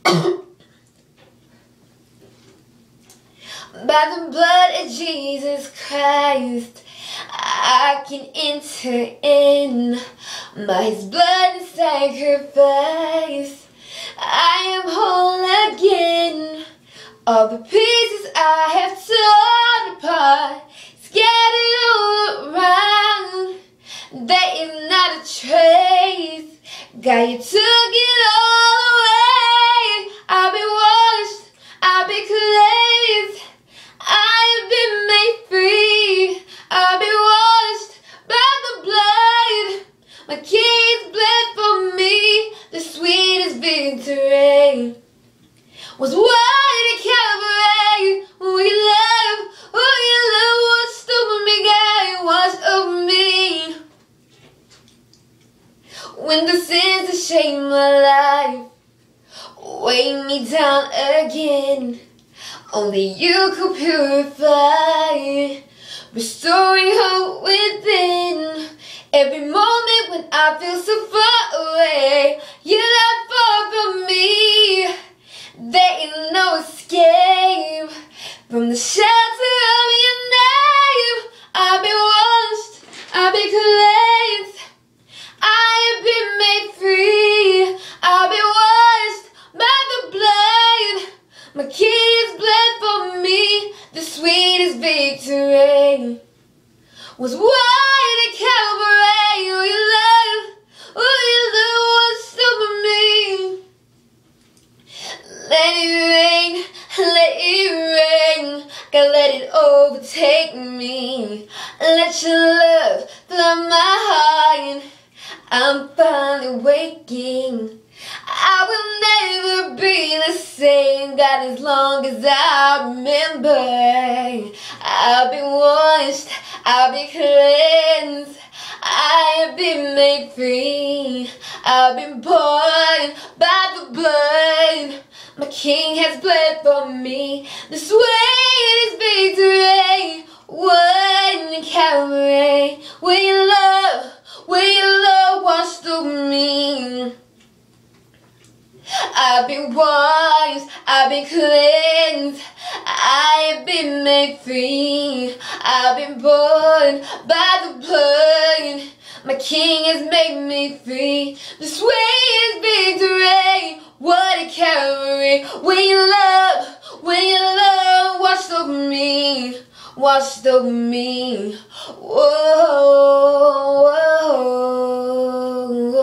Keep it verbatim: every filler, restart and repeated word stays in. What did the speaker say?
By the blood of Jesus Christ, I can enter in. By His blood and sacrifice, I am whole again. All the pieces I have torn apart, scattered all around, there is not a trace. God, you took it all away. I've been washed, I've been cleansed, I've been made free. I've been washed by the blood. My King's bled for me. The sweetest victory was won at Calvary. Who you love, who you love, washed over me, God, washed over me. When the sins that shame my life weigh me down again, only you could purify, restoring hope within. Every moment when I feel so far away, you're not far from me. There is no escape from the shelter of your name. I've been washed, I've been cleansed, I have been made free. I've been washed by the blood. My King's bled for me. The sweetest victory was won at Calvary. Who you love, who you love, washed over me. Let it rain, let it rain, God, let it overtake me. Let your love flood my heart. I'm finally waking. I will never be the same, God, as long as I remember. I've been washed, I've been cleansed, I have been made free. I've been born by the blood. My King has bled for me. The sweetest victory won in Calvary. Will you love, will you love washed over me? I've been washed, I've been cleansed, I have been made free. I've been born by the blood. My King has made me free. The sweetest victory, what a Calvary. When you love, when you love, washed over me, washed over me. Whoa, whoa.